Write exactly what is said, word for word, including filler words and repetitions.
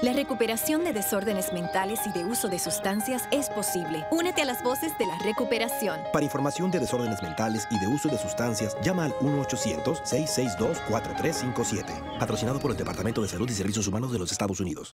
La recuperación de desórdenes mentales y de uso de sustancias es posible. Únete a las voces de la recuperación. Para información de desórdenes mentales y de uso de sustancias, llama al uno ochocientos, seiscientos sesenta y dos, cuatro tres cinco siete. Patrocinado por el Departamento de Salud y Servicios Humanos de los Estados Unidos.